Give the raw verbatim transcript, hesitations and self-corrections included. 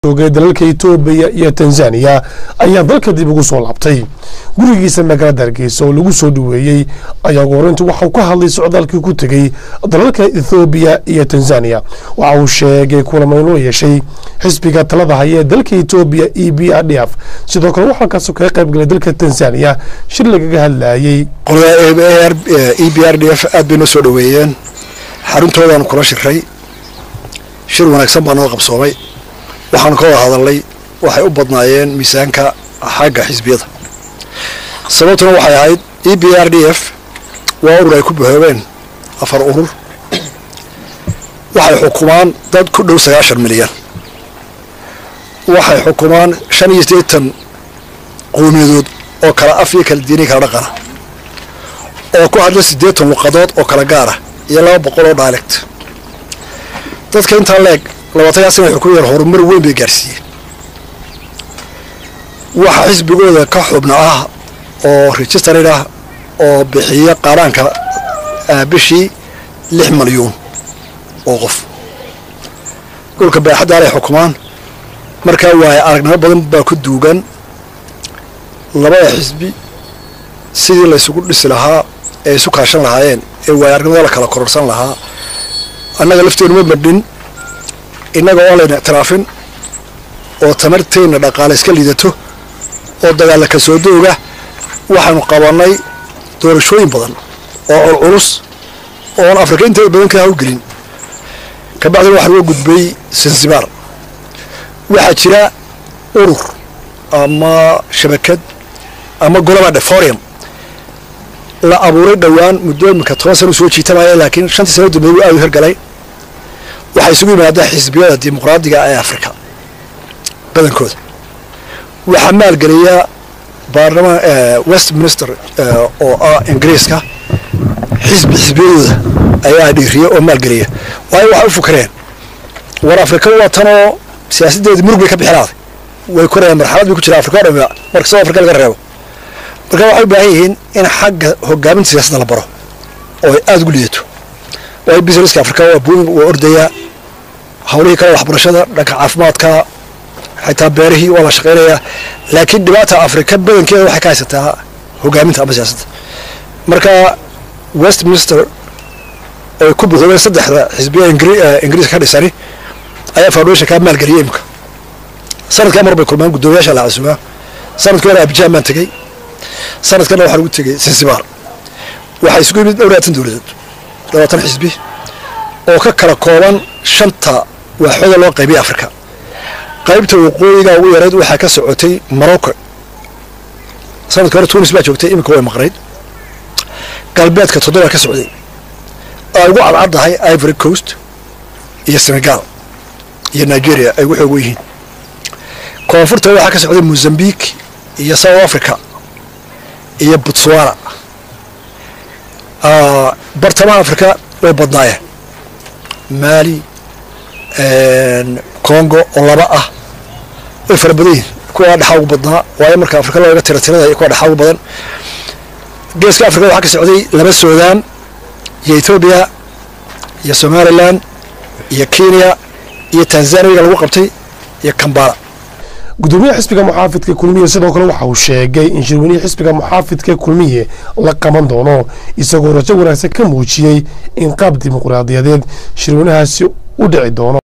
dalalka Itoobiya iyo Tanzania ayaa dalka dib ugu soo laabtay gurigiisa magaalada Hargeysa oo lagu soo dhaweeyay ayaa goorintu waxa uu ka hadlay socdaalkii ku tagay dalalka Itoobiya iyo Tanzania waxa uu sheegay kulamo inuu yeeshay xisbiga talada haya dalka Itoobiya E B R D F sidoo kale waxa ka soo qayb galay dalka Tanzania shir lagaga hadlayay E B R D F aad bay noo soo dhaweeyeen xaruntoodan kula shiray shir wanaagsan baa noo qabsoomay waxaan ka hadalay waxay u badnaayeen miisaanka xagga xisbiyada sababtuna waxay ahayd E B R D F waa urur ay ku bahoobeen afar urur waxay xukumaan dad ku dhow sagaashan milyan waxay xukumaan shan iyo siddeetan qowmiyadood oo kala af iyo kala diini kala dhaqana oo ku hadla siddeetan luqadood oo kala gaara iyo laba boqol oo dialect dadka inta leeg labaatan sano wuxuu ku yar horumar weyn bay gaarsiiyeen waxa xisbigooda ka xubna ah oo registered ah oo bixiya qaranka bishii lix milyan oo qof kulka baaxadda ay xukumaan marka way aragnimo badan baa ku duugan labada xisbi sidii la isugu dhisi lahaa ee isu kaashan lahaayeen ee way aragnimada la kala kororsan lahaa annaga lafteenu ma badin innaga oo layna taraafin oo tamarteena dhaqaale iska liidato oo dagaal ka soo dooga waxaanu qabanay doorashooyin badan oo culus oo Afrika inta badan ka hawlgelin ka bacdi waxa loo gudbay Zanzibar waxa jira urur ama shabakad ama golobada forum la abuuray dhawaan muddo imika toban sano soo jiitamaya laakiin shantii sano dib uu aad u hirgalay waxa isugu yimaada xisbiyada dimuqraadiga ee Afrika badankooda waxa maalgeliya baarlamaan Westminster oo ah Ingiriiska xisbi xisbiyada ayaa dhiriyo oo maalgeliya way waxa u fukreen war Afrika waa tano siyaasadeed murug ka bixinaaday way korayaan marxalad ku jira Afrika oo marka soo Afrika laga reebo marka waxay baahan yihiin in xagga hogaaminta siyaasadda la baro oo aad ugu liidato way businesska Afrika waa buun oo ordaya hawlihii kala waxbarashada dhanka caafimaadka xitaa beerihii wala shaqeynaya laakiin dhibaatada Afrika badankeeda waxay ka haysataa hogaaminta ama siyaasadda marka Westminster oo ku buuxday saddexda xisbiya Ingiriiska ka dhisay ayaa foundation ka maalgeliyay imka sanadka mar bay kulmaan gudoomiyaasha la casuuma sanadkii hore Abidjan baan tagay sanadkan waxa lagu tagay Zanzibar waxa isugu yimid dowladaha dowladeed labaatan xisbi oo ka kala kooban shanta waaxooda loo qaybiyay Afrika qaybta waqooyiga ugu yareed waxa ka socotay Morocco sanadkii hore Tunis baa joogtay imika way maqnayd galbeedka toddoba ka socday oo ugu cadcadahay Ivory Coast iyo Senegal iyo Nigeria ay wuxuu ugu yihiin koonfurta waxa ka socday Mozambique iyo South Africa iyo Botswana ah bartamaha Afrika way badnaayeen Mali een Congo oo laba ah way farbadeen kuwa dhaxaw ugu badnaa waayo marka Afrika looga tira tirada ay ku dhaxaw ugu badan geeska Afrika waxa ka socday laba Suudaan iyo Ethiopia iyo Somaliland iyo Kenya iyo Tanzania lagu qabtay iyo Kampala gudoomiyaha xisbiga muxaafidka kulmiye sidoo kale waxa uu sheegay in shirweynaha xisbiga muxaafidka kulmiye la qaban doono isagoo rajo wanaagsan ka muujiyay in qaab dimuqraadiyadeed shirweynahaasi u dhici doono